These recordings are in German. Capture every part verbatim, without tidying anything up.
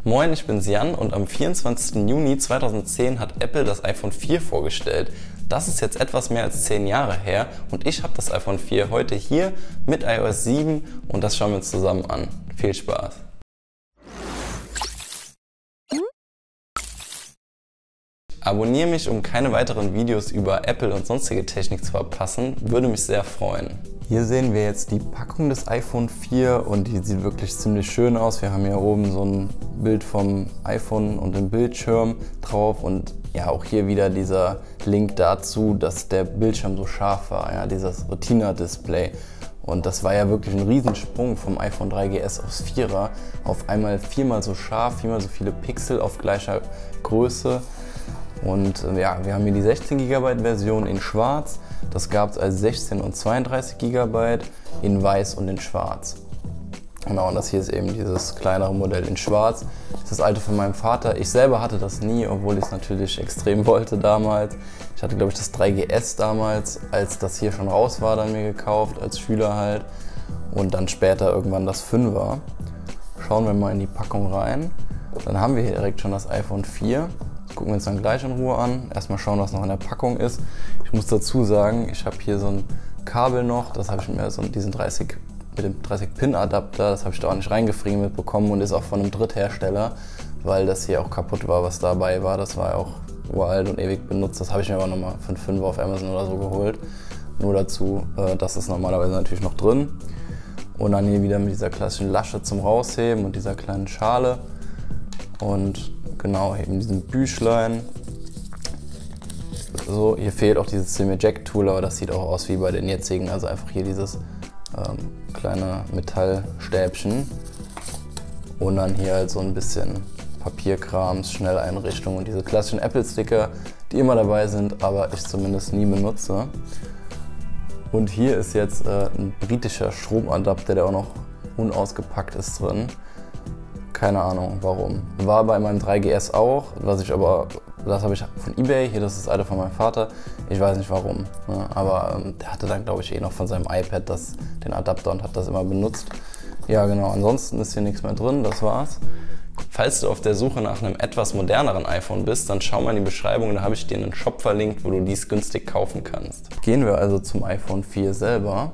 Moin, ich bin Jan und am vierundzwanzigsten Juni zweitausendzehn hat Apple das iPhone vier vorgestellt. Das ist jetzt etwas mehr als zehn Jahre her und ich habe das iPhone vier heute hier mit i O S sieben und das schauen wir uns zusammen an. Viel Spaß! Abonniere mich, um keine weiteren Videos über Apple und sonstige Technik zu verpassen, würde mich sehr freuen. Hier sehen wir jetzt die Packung des iPhone vier und die sieht wirklich ziemlich schön aus. Wir haben hier oben so ein Bild vom iPhone und dem Bildschirm drauf und ja, auch hier wieder dieser Link dazu, dass der Bildschirm so scharf war, ja, dieses Retina-Display. Und das war ja wirklich ein Riesensprung vom iPhone drei G S aufs vierer. Auf einmal viermal so scharf, viermal so viele Pixel auf gleicher Größe. Und ja, wir haben hier die sechzehn Gigabyte Version in schwarz, das gab es als sechzehn und zweiunddreißig Gigabyte in weiß und in schwarz. Genau, und das hier ist eben dieses kleinere Modell in schwarz. Das ist das alte von meinem Vater. Ich selber hatte das nie, obwohl ich es natürlich extrem wollte damals. Ich hatte, glaube ich, das drei G S damals, als das hier schon raus war, dann mir gekauft, als Schüler halt. Und dann später irgendwann das fünfer. Schauen wir mal in die Packung rein. Dann haben wir hier direkt schon das iPhone vier. Das gucken wir uns dann gleich in Ruhe an. Erstmal schauen, was noch in der Packung ist. Ich muss dazu sagen, ich habe hier so ein Kabel noch, das habe ich mir so diesen dreißig mit dem dreißig Pin Adapter, das habe ich da auch nicht reingefriemelt bekommen und ist auch von einem Dritthersteller, weil das hier auch kaputt war, was dabei war. Das war ja auch uralt und ewig benutzt. Das habe ich mir aber nochmal für einen Fünfer auf Amazon oder so geholt. Nur dazu, das ist normalerweise natürlich noch drin. Und dann hier wieder mit dieser klassischen Lasche zum Rausheben und dieser kleinen Schale. Und genau, eben diesen Büchlein. So, hier fehlt auch dieses Sim Eject Tool, aber das sieht auch aus wie bei den jetzigen. Also einfach hier dieses ähm, kleine Metallstäbchen. Und dann hier halt so ein bisschen Papierkrams, Schnelleinrichtung und diese klassischen Apple-Sticker, die immer dabei sind, aber ich zumindest nie benutze. Und hier ist jetzt äh, ein britischer Stromadapter, der auch noch unausgepackt ist drin. Keine Ahnung warum. War bei meinem drei G S auch, was ich aber, das habe ich von eBay, hier das ist das alte von meinem Vater. Ich weiß nicht warum, ne? Aber ähm, der hatte dann glaube ich eh noch von seinem iPad das, den Adapter und hat das immer benutzt. Ja genau, ansonsten ist hier nichts mehr drin, das war's. Falls du auf der Suche nach einem etwas moderneren iPhone bist, dann schau mal in die Beschreibung, da habe ich dir einen Shop verlinkt, wo du dies günstig kaufen kannst. Gehen wir also zum iPhone vier selber.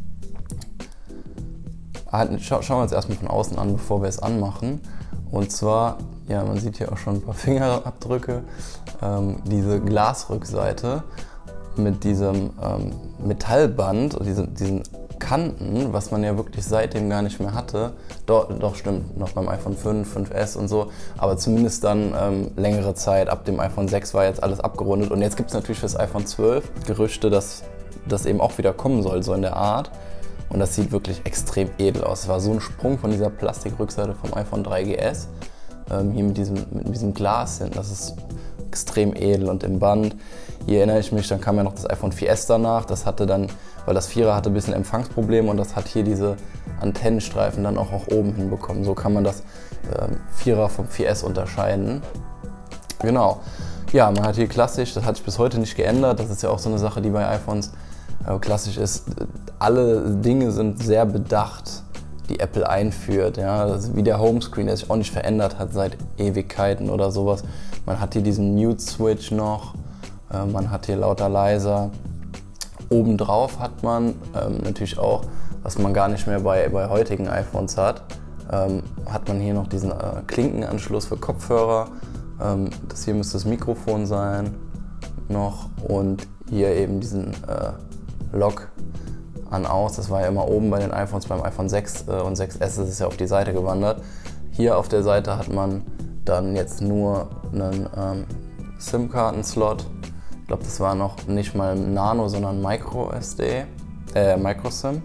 Schauen wir uns erstmal von außen an, bevor wir es anmachen. Und zwar, ja, man sieht hier auch schon ein paar Fingerabdrücke, ähm, diese Glasrückseite mit diesem ähm, Metallband und diesen, diesen Kanten, was man ja wirklich seitdem gar nicht mehr hatte. Doch, doch stimmt, noch beim iPhone fünf, fünf S und so, aber zumindest dann ähm, längere Zeit. Ab dem iPhone sechs war jetzt alles abgerundet und jetzt gibt es natürlich für das iPhone zwölf Gerüchte, dass das eben auch wieder kommen soll, so in der Art. Und das sieht wirklich extrem edel aus. Es war so ein Sprung von dieser Plastikrückseite vom iPhone drei G S. Ähm, hier mit diesem, mit diesem Glas hinten. Das ist extrem edel und im Band. Hier erinnere ich mich, dann kam ja noch das iPhone vier S danach. Das hatte dann, weil das vierer hatte ein bisschen Empfangsprobleme und das hat hier diese Antennenstreifen dann auch, auch oben hinbekommen. So kann man das ähm, vierer vom vier S unterscheiden. Genau. Ja, man hat hier klassisch, das hat sich bis heute nicht geändert. Das ist ja auch so eine Sache, die bei iPhones klassisch ist, alle Dinge sind sehr bedacht, die Apple einführt. Ja? Das ist wie der Homescreen, der sich auch nicht verändert hat seit Ewigkeiten oder sowas. Man hat hier diesen Mute-Switch noch, äh, man hat hier lauter leiser. Obendrauf hat man ähm, natürlich auch, was man gar nicht mehr bei, bei heutigen iPhones hat, ähm, hat man hier noch diesen äh, Klinkenanschluss für Kopfhörer. Ähm, das hier müsste das Mikrofon sein noch und hier eben diesen äh, Lock an aus, das war ja immer oben bei den iPhones, beim iPhone sechs und sechs S ist es ja auf die Seite gewandert. Hier auf der Seite hat man dann jetzt nur einen ähm, SIM-Karten-Slot. Ich glaube, das war noch nicht mal Nano, sondern Micro S D, äh, Micro-SIM.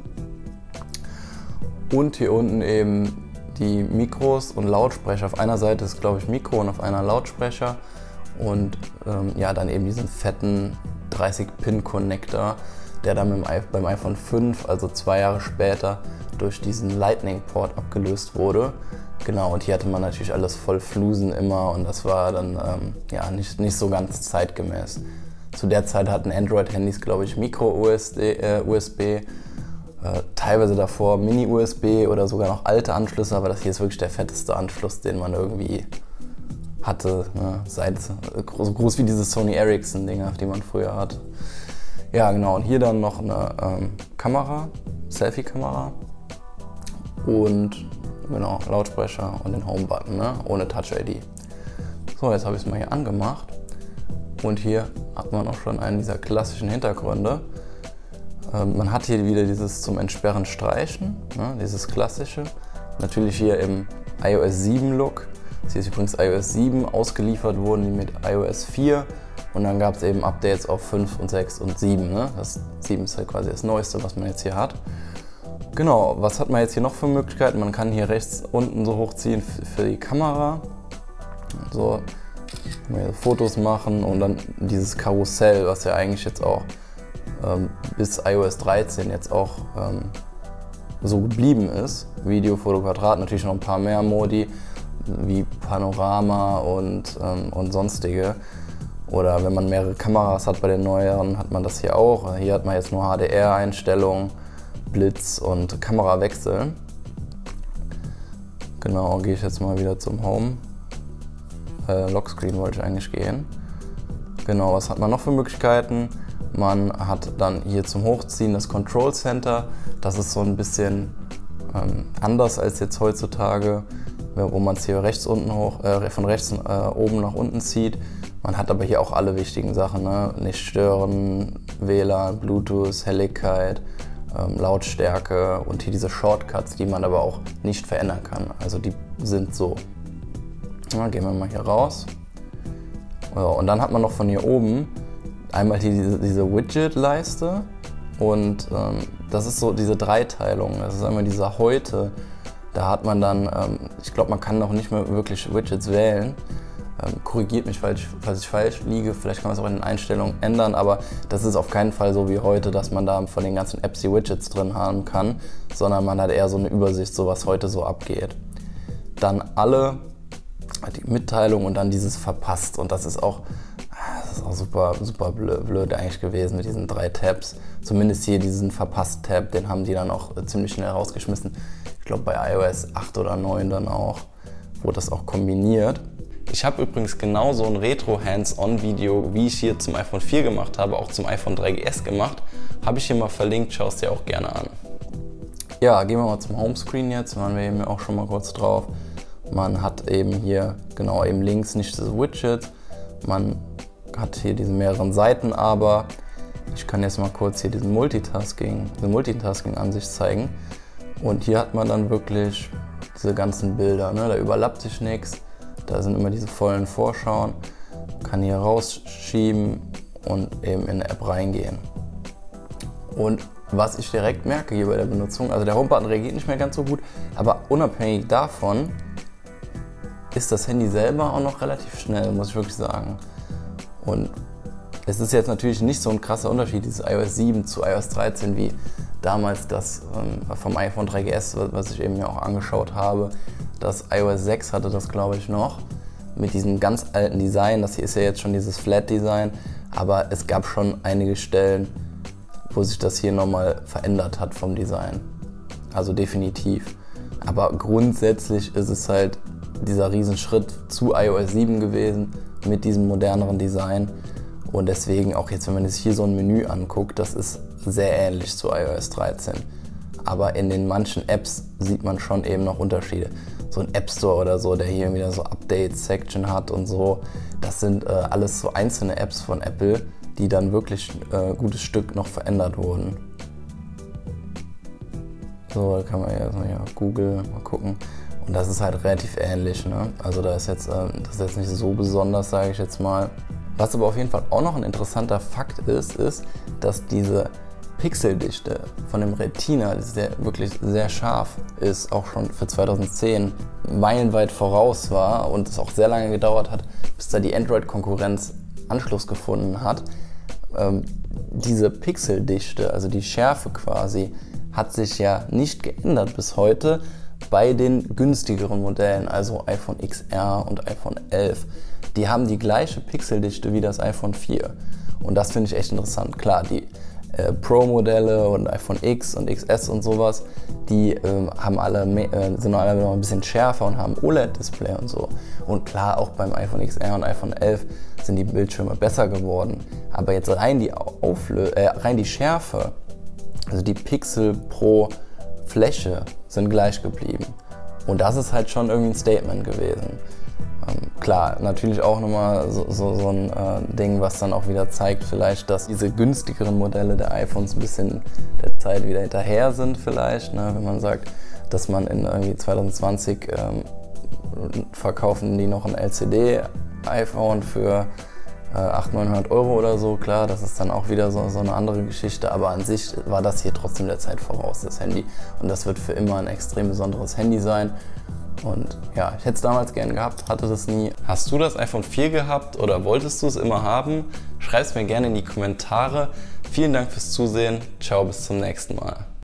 Und hier unten eben die Mikros und Lautsprecher. Auf einer Seite ist, glaube ich, Mikro und auf einer Lautsprecher. Und ähm, ja, dann eben diesen fetten dreißig Pin Connector, der dann mit dem, beim iPhone fünf, also zwei Jahre später, durch diesen Lightning-Port abgelöst wurde. Genau, und hier hatte man natürlich alles voll Flusen immer und das war dann ähm, ja, nicht, nicht so ganz zeitgemäß. Zu der Zeit hatten Android-Handys, glaube ich, Micro-U S B, äh, äh, teilweise davor Mini-U S B oder sogar noch alte Anschlüsse, aber das hier ist wirklich der fetteste Anschluss, den man irgendwie hatte, ne? Seit, so groß wie diese Sony Ericsson-Dinger, die man früher hatte. Ja, genau, und hier dann noch eine ähm, Kamera, Selfie-Kamera und genau, Lautsprecher und den Home-Button, ne? Ohne Touch-I D. So, jetzt habe ich es mal hier angemacht und hier hat man auch schon einen dieser klassischen Hintergründe. Ähm, man hat hier wieder dieses zum Entsperren Streichen, ne? Dieses klassische. Natürlich hier im i O S sieben Look. Das hier ist übrigens i O S sieben, ausgeliefert wurden die mit i O S vier. Und dann gab es eben Updates auf fünf und sechs und sieben. Ne? Das sieben ist halt quasi das Neueste, was man jetzt hier hat. Genau, was hat man jetzt hier noch für Möglichkeiten? Man kann hier rechts unten so hochziehen für die Kamera. So, kann man hier Fotos machen und dann dieses Karussell, was ja eigentlich jetzt auch ähm, bis i O S dreizehn jetzt auch ähm, so geblieben ist. Video, Foto, Quadrat, natürlich noch ein paar mehr Modi, wie Panorama und, ähm, und sonstige. Oder wenn man mehrere Kameras hat bei den neueren, hat man das hier auch. Hier hat man jetzt nur H D R-Einstellungen, Blitz und Kamerawechsel. Genau, gehe ich jetzt mal wieder zum Home. Äh, Lockscreen wollte ich eigentlich gehen. Genau, was hat man noch für Möglichkeiten? Man hat dann hier zum Hochziehen das Control Center. Das ist so ein bisschen ähm, anders als jetzt heutzutage, wo man es hier rechts unten hoch, äh, von rechts äh, oben nach unten zieht. Man hat aber hier auch alle wichtigen Sachen, ne? Nicht stören, W L A N, Bluetooth, Helligkeit, ähm, Lautstärke und hier diese Shortcuts, die man aber auch nicht verändern kann. Also die sind so. Na, gehen wir mal hier raus. So, und dann hat man noch von hier oben einmal hier diese, diese Widget-Leiste und ähm, das ist so diese Dreiteilung. Das ist einmal dieser Heute. Da hat man dann, ähm, ich glaube, man kann noch nicht mehr wirklich Widgets wählen. Ähm, korrigiert mich, falls ich, falls ich falsch liege, vielleicht kann man es auch in den Einstellungen ändern, aber das ist auf keinen Fall so wie heute, dass man da von den ganzen Apps die Widgets drin haben kann, sondern man hat eher so eine Übersicht, so was heute so abgeht. Dann alle, die Mitteilung und dann dieses Verpasst und das ist auch, das ist auch super, super blöd eigentlich gewesen mit diesen drei Tabs. Zumindest hier diesen Verpasst-Tab, den haben die dann auch ziemlich schnell rausgeschmissen. Ich glaube bei i O S acht oder neun dann auch, wurde das auch kombiniert. Ich habe übrigens genau so ein Retro-Hands-on-Video, wie ich hier zum iPhone vier gemacht habe, auch zum iPhone drei G S gemacht. Habe ich hier mal verlinkt, schau es dir auch gerne an. Ja, gehen wir mal zum Homescreen jetzt, waren wir eben auch schon mal kurz drauf. Man hat eben hier, genau eben links nicht das Widget, man hat hier diese mehreren Seiten, aber ich kann jetzt mal kurz hier diesen Multitasking, diese Multitasking-Ansicht zeigen. Und hier hat man dann wirklich diese ganzen Bilder, ne? Da überlappt sich nichts. Da sind immer diese vollen Vorschauen. Man kann hier rausschieben und eben in die App reingehen. Und was ich direkt merke hier bei der Benutzung, also der Homebutton reagiert nicht mehr ganz so gut, aber unabhängig davon ist das Handy selber auch noch relativ schnell, muss ich wirklich sagen. Und es ist jetzt natürlich nicht so ein krasser Unterschied, dieses i O S sieben zu i O S dreizehn, wie damals das ähm, vom iPhone drei G S, was ich eben ja auch angeschaut habe. Das i O S sechs hatte das, glaube ich, noch, mit diesem ganz alten Design. Das hier ist ja jetzt schon dieses Flat-Design, aber es gab schon einige Stellen, wo sich das hier nochmal verändert hat vom Design. Also definitiv. Aber grundsätzlich ist es halt dieser Riesenschritt zu i O S sieben gewesen mit diesem moderneren Design. Und deswegen auch jetzt, wenn man sich hier so ein Menü anguckt, das ist sehr ähnlich zu i O S dreizehn. Aber in den manchen Apps sieht man schon eben noch Unterschiede. So ein App Store oder so, der hier wieder so Update-Section hat und so. Das sind äh, alles so einzelne Apps von Apple, die dann wirklich ein äh, gutes Stück noch verändert wurden. So, da kann man ja erstmal hier auf Google mal gucken. Und das ist halt relativ ähnlich, ne? Also da ist jetzt, äh, das ist jetzt nicht so besonders, sage ich jetzt mal. Was aber auf jeden Fall auch noch ein interessanter Fakt ist, ist, dass diese Pixeldichte von dem Retina, der wirklich sehr scharf ist, auch schon für zweitausendzehn meilenweit voraus war und es auch sehr lange gedauert hat, bis da die Android-Konkurrenz Anschluss gefunden hat. Ähm, diese Pixeldichte, also die Schärfe quasi, hat sich ja nicht geändert bis heute bei den günstigeren Modellen, also iPhone X R und iPhone elf. Die haben die gleiche Pixeldichte wie das iPhone vier. Und das finde ich echt interessant. Klar, die äh, Pro-Modelle und iPhone X und X S und sowas, die ähm, haben alle, äh, sind alle noch ein bisschen schärfer und haben O L E D-Display und so. Und klar, auch beim iPhone X R und iPhone elf sind die Bildschirme besser geworden. Aber jetzt rein die, Auflö äh, rein die Schärfe, also die Pixel pro Fläche sind gleich geblieben. Und das ist halt schon irgendwie ein Statement gewesen. Ähm, klar, natürlich auch nochmal so, so, so ein äh, Ding, was dann auch wieder zeigt vielleicht, dass diese günstigeren Modelle der iPhones ein bisschen der Zeit wieder hinterher sind vielleicht. Ne? Wenn man sagt, dass man in irgendwie zwanzig zwanzig ähm, verkaufen die noch ein L C D-iPhone für äh, achthundert, neunhundert Euro oder so. Klar, das ist dann auch wieder so, so eine andere Geschichte, aber an sich war das hier trotzdem der Zeit voraus, das Handy. Und das wird für immer ein extrem besonderes Handy sein. Und ja, ich hätte es damals gern gehabt, hatte das nie. Hast du das iPhone vier gehabt oder wolltest du es immer haben? Schreib es mir gerne in die Kommentare. Vielen Dank fürs Zusehen. Ciao, bis zum nächsten Mal.